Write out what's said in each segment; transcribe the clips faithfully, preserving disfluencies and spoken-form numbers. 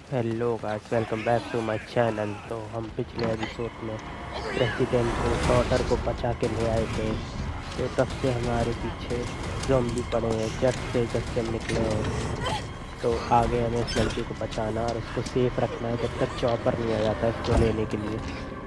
Hello guys, welcome back to my channel. तो हम पिछले एपिसोड में प्रेसिडेंट डॉटर को बचा के ले आए थे। तो तब से हमारे पीछे ज़ॉम्बी पड़े हैं, जट से जट से निकले हैं। तो आगे हमें इस लड़के को बचाना और उसको सेफ रखना है जब तक चॉपर नहीं आ जाता इसको लेने के लिए।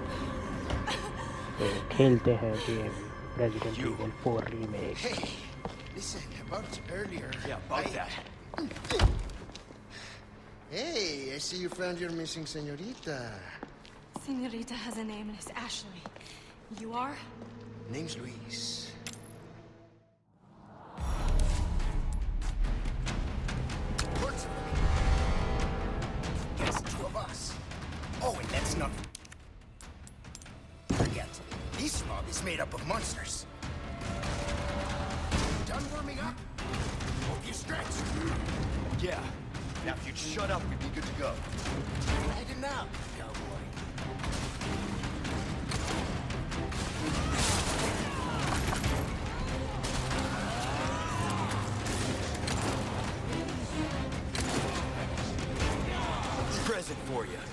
तो खेलते हैं game Resident You. Evil four remake. Hey, listen, about earlier. Yeah, about I- that. Hey, I see you found your missing señorita. Senorita has a name and it's Ashley. You are? Name's Luis. Works for me. Guess two of us. Oh, and that's not. Forget. This mob is made up of monsters. Done warming up? Hope you stretch. Yeah. Now, if you'd shut up, we'd be good to go. Heading now, cowboy. Present for you.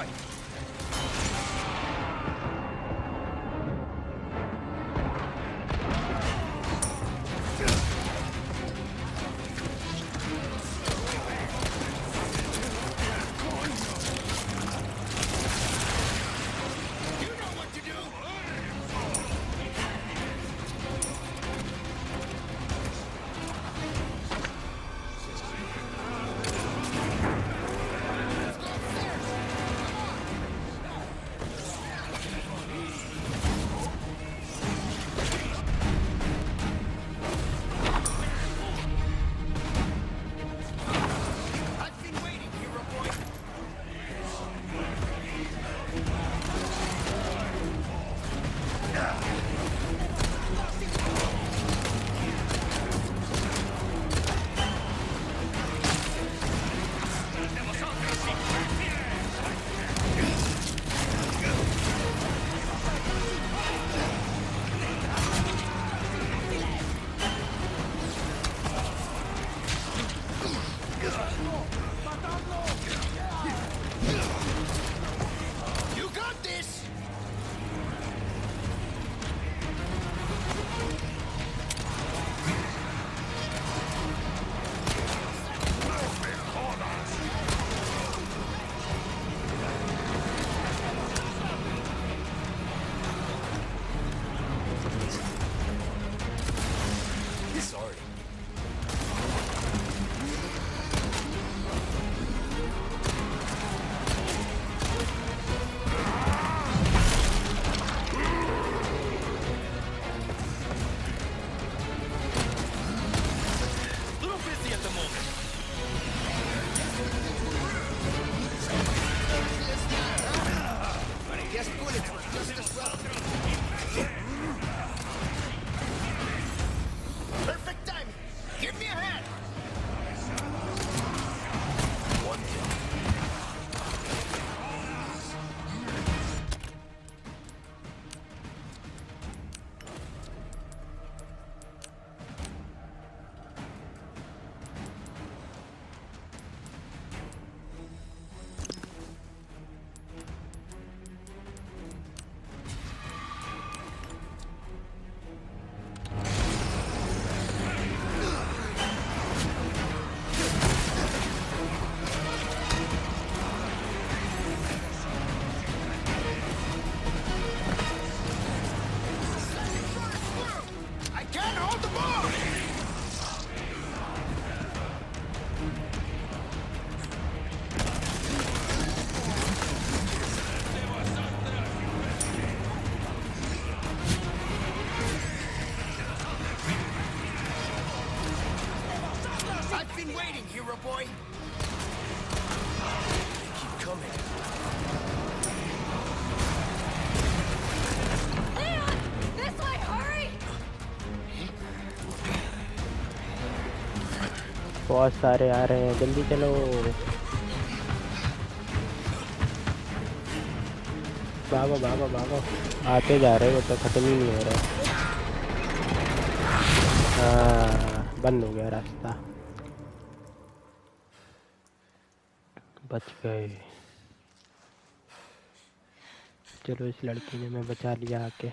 right. बहुत सारे आ रहे हैं, जल्दी चलो। भागो भागो भागो, आते जा रहे हो तो ख़त्म ही नहीं हो रहा। हाँ, बंद हो गया रास्ता, बच गए। चलो, इस लड़की ने मैं बचा लिया आके।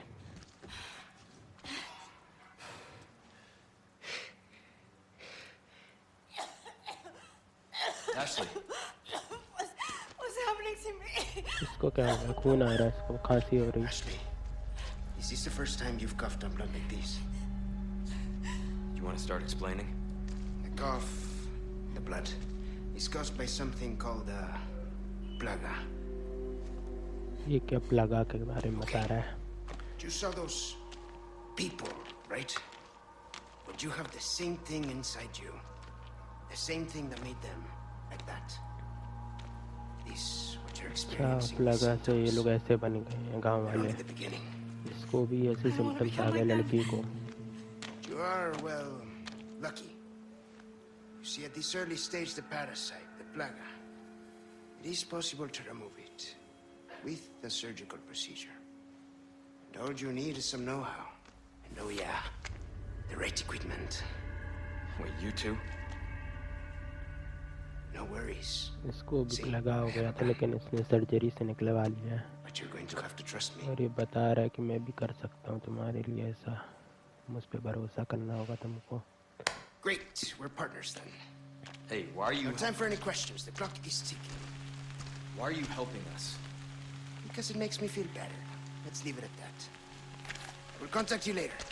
Ashley. What's, what's happening to me? इसको क्या हो गया? खून आ रहा है, इसको खांसी हो रही है। Ashley, is this the first time you've coughed on blood like this? You want to start explaining? The cough, the blood, is caused by something called a plaga. ये क्या प्लगा के बारे में बता रहा है? You saw those people, right? But you have the same thing inside you. The same thing that made them like that. This, what you're experiencing. प्लगा से ये लोग ऐसे बन गए हैं गांव वाले। इसको भी ऐसे सिम्टम्स आ गए लड़की को। You are, well, lucky. You see, at this early stage, the parasite, the plaga, it is possible to remove it with the surgical procedure. And all you need is some know-how. And oh yeah, the right equipment. Wait, you two? No worries. इसको भी लगा हो गया था लेकिन इसने surgery से निकलवा लिया है। But you're going to have to trust me. और ये बता रहा है कि मैं भी कर सकता हूँ तुम्हारे लिए ऐसा, मुझ पे भरोसा करना होगा तुमको। Great, we're partners then. Hey, why are you... No time for any questions. The clock is ticking. Why are you helping us? Because it makes me feel better. Let's leave it at that. We'll contact you later.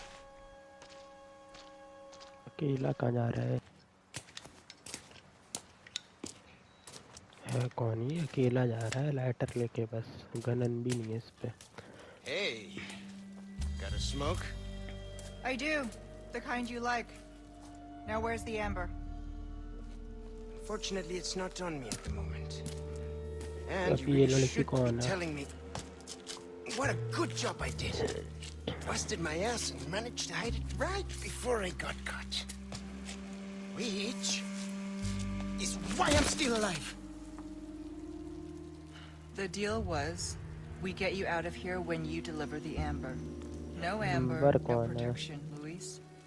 अकेला कहाँ जा रहा है? है कौन ये अकेला जा रहा है लाइटर लेके, बस गनन भी नहीं है इस पे। Hey, got a smoke? I do. The kind you like. Now where's the amber? Fortunately, it's not on me at the moment. And तो you ये really लड़की should कौन be है? telling me what a good job I did. Busted my ass and managed to hide it right before I got caught. Which is why I'm still alive. The deal was, we get you out of here when you deliver the amber. No amber, Amber no कौन है? protection, Luis.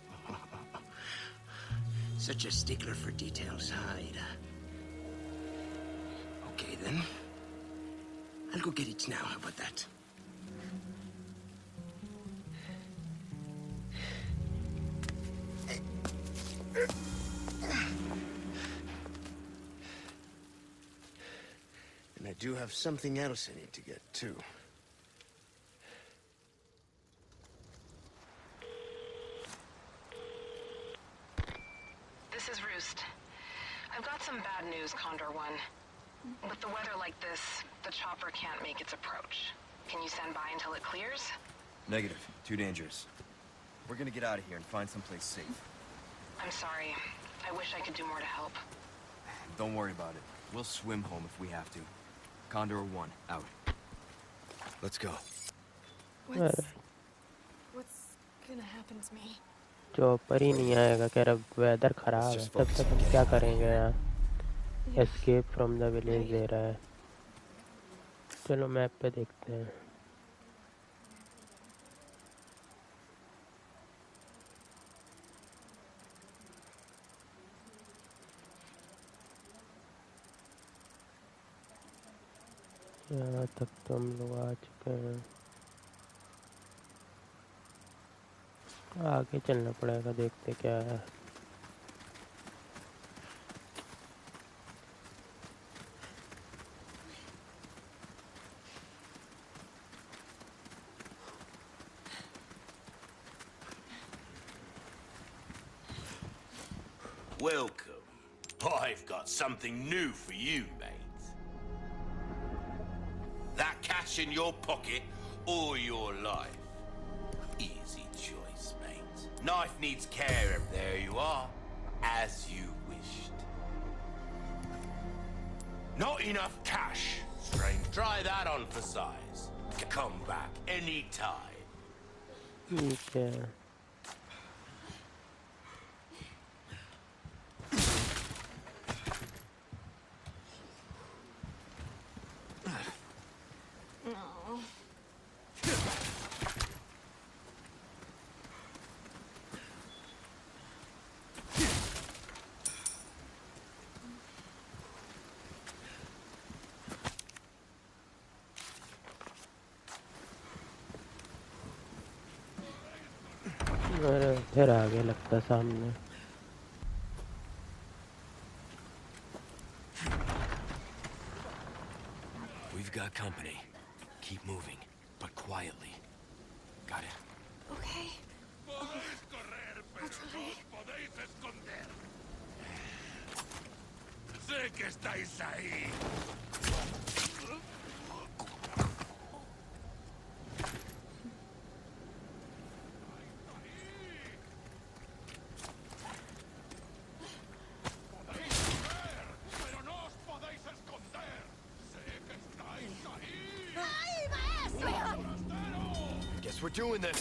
Such a stickler for details, huh, Ada? Okay, then. I'll go get it now. How about that? And I do have something else I need to get, too. This is Roost. I've got some bad news, Condor One. With the weather like this, the chopper can't make its approach. Can you stand by until it clears? Negative. Too dangerous. We're gonna get out of here and find someplace safe. I'm sorry. I wish I could do more to help. Don't worry about it. We'll swim home if we have to. Condor One, out. Let's go. What's... What's gonna happen to me? Chopper ही नहीं आएगा, कह रहा weather खराब है, तब तक हम क्या करेंगे यहाँ? एस्केप फ्रॉम द विलेज दे रहा है। चलो मैप पे देखते हैं। यहाँ तक तो हम लोग आ चुके हैं, आगे चलना पड़ेगा, देखते क्या है। Welcome. I've got something new for you, mate. That cash in your pocket or your life? Easy choice, mate. Knife needs care, and there you are, as you wished. Not enough cash, strange. Try that on for size. Come back anytime. ठीक है। अरे फिर आ गया लगता सामने। We've got company. Keep moving, but quietly. Got it? Okay. I'll, I'll try. Sé que estáis ahí. Guess we're doing this.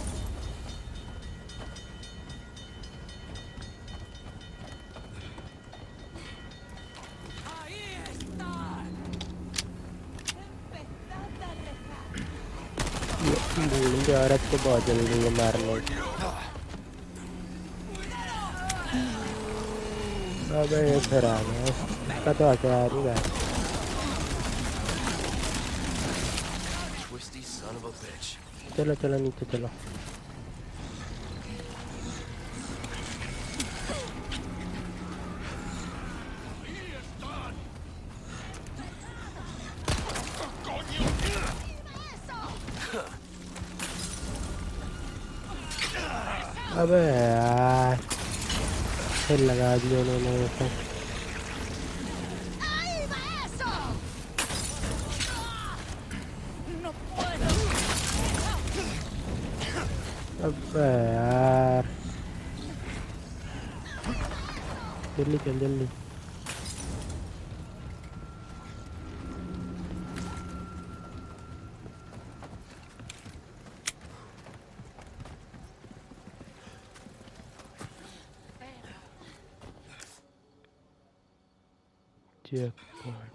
बूढ़ी औरत को बहुत जल्दी है मारने। अबे ये फिर आ गया, इसका तो हथियार ही है। Twisty son of a bitch. चलो चलो नीचे चलो। अबे यार फिर लगा दिया उन्होंने तो। अबे यार जल्दी चल जल्दी। Checkpoint.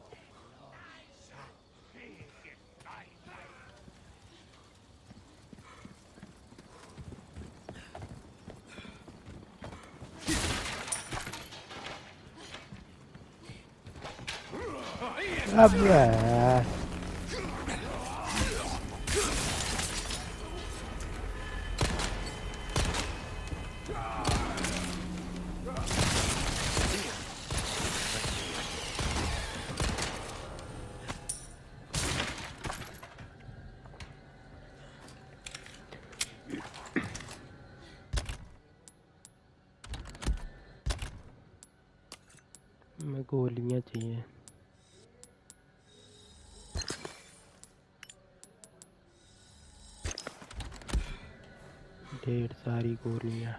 अब यार मैं गोलियां चाहिए। ढेर सारी गोलियां।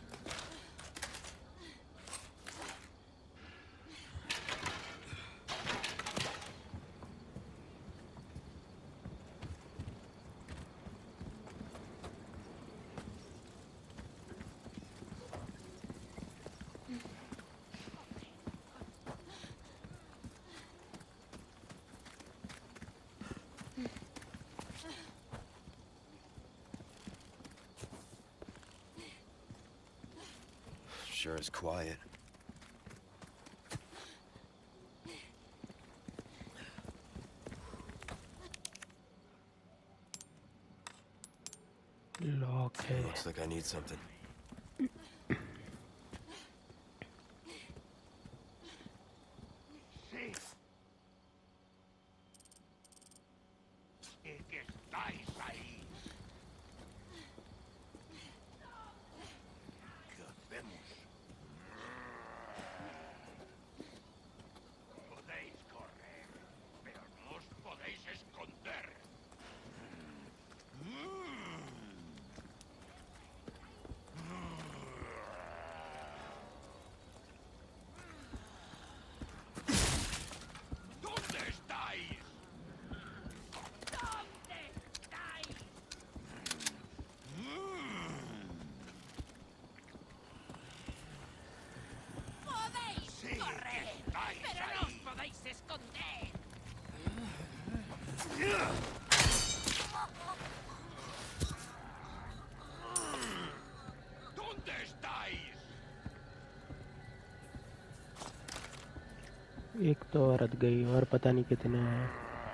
Sure is quiet. Lock है। Looks like I need something. एक तो औरत गई और पता नहीं कितने हैं।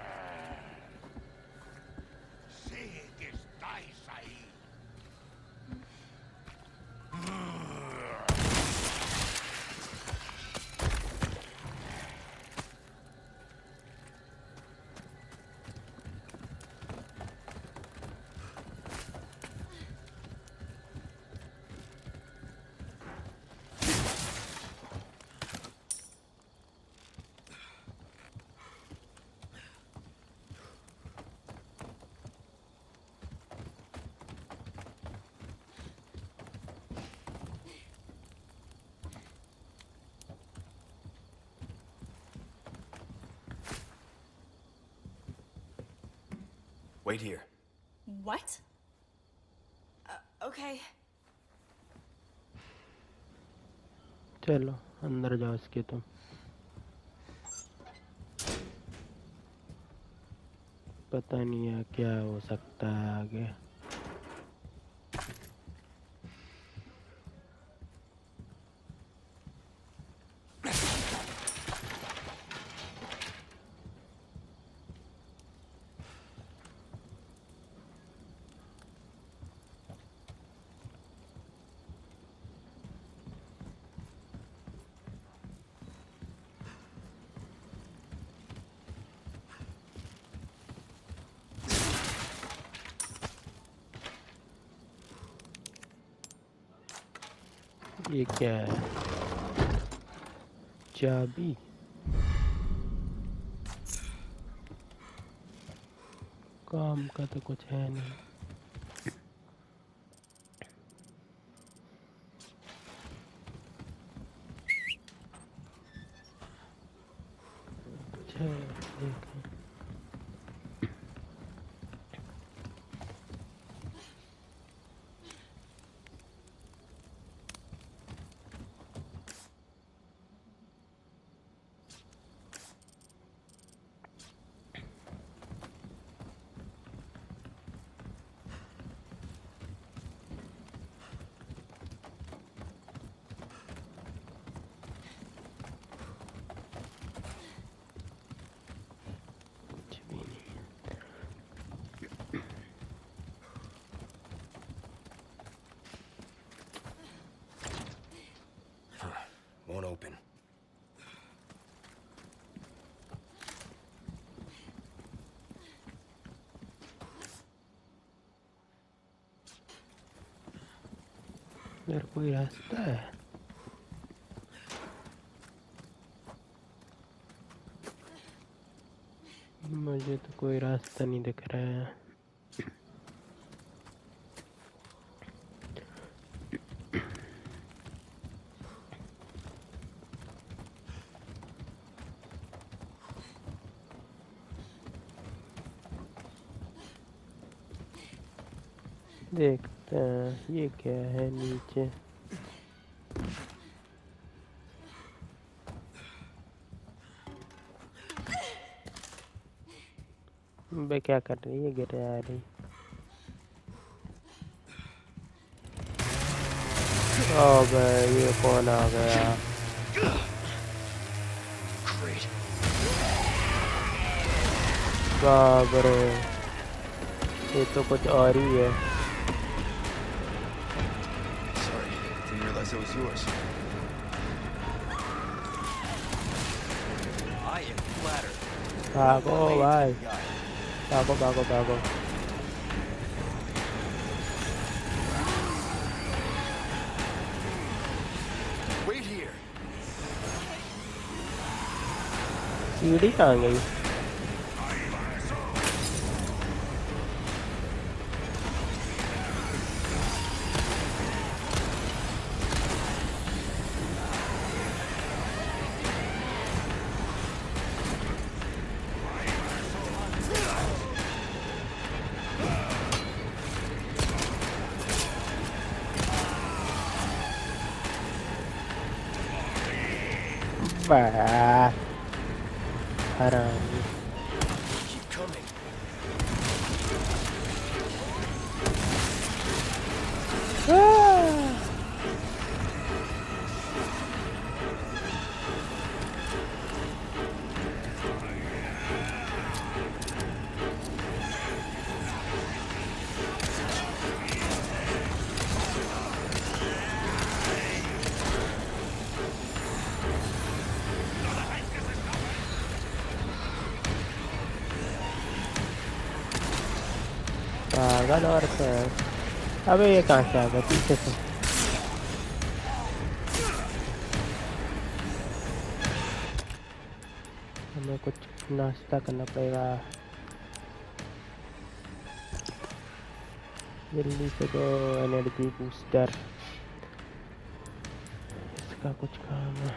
Wait here. What? Uh, okay. चलो अंदर जाओ इसके तुम। पता नहीं है क्या हो सकता है आगे। ये क्या है? चाबी। काम का तो कुछ है नहीं। कुछ है देखें। Won't open. इधर कोई रास्ता है? मुझे तो कोई रास्ता नहीं दिख रहा है। देखते हैं ये क्या है नीचे। बे क्या कर रही है? गिर आ रही। ओ बे ये कौन आ गया? बाप रे, ये तो कुछ और ही है। It was yours. I am flattered. भागो भाई, भागो भागो भागो। Wait here. सीढ़ी कहाँ गई? Bah, haram. Keep coming. Ah! पागल औरत है। अबे ये कहाँ से आ गया? पीछे से। हमें कुछ नाश्ता करना पड़ेगा। जल्दी से दो एनर्जी बूस्टर। इसका कुछ काम है।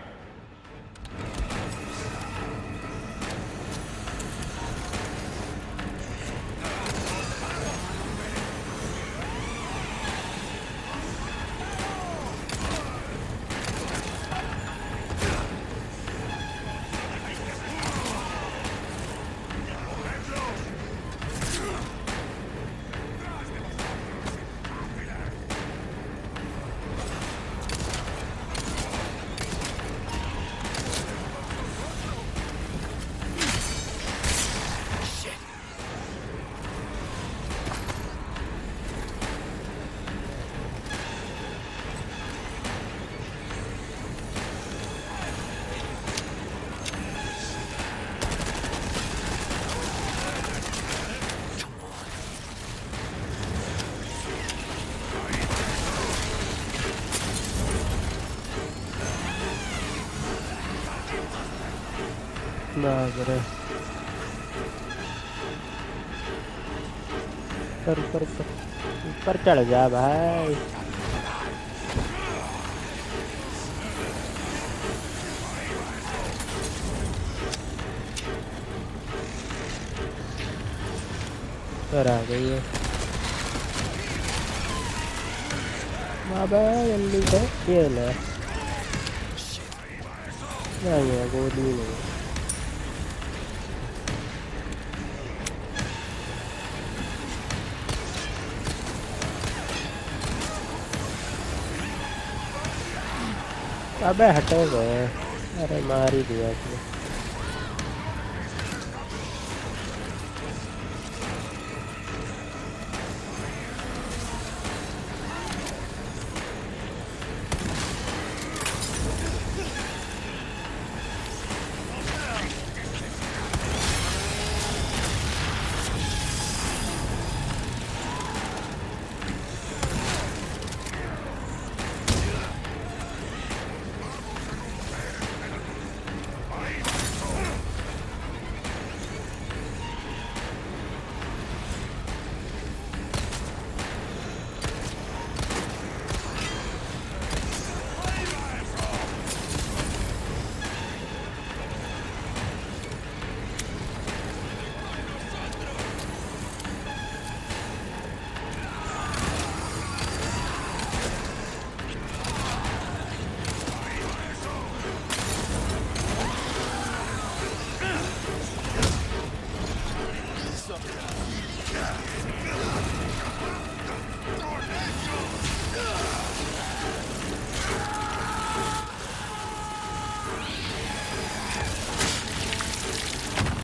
बाप रे, ऊपर ऊपर ऊपर ऊपर चढ़ जा भाई। ऊपर आ गई है बाबा, जल्दी से ये ले। नहीं है गोली नहीं। अबे हटे गए, अरे मार ही दिया इसने।